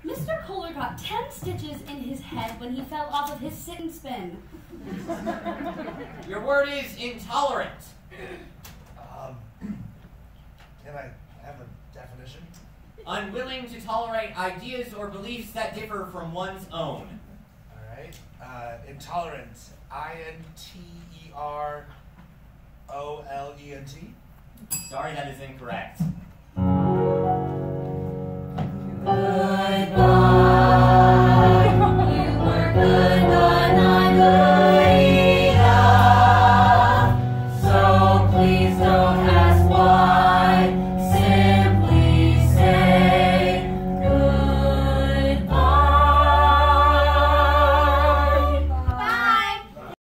Mr. Kohler got 10 stitches in his head when he fell off of his sit and spin. Your word is intolerant. Can I have a definition? Unwilling to tolerate ideas or beliefs that differ from one's own. All right. Intolerant. INTEROLENT. Sorry, that is incorrect.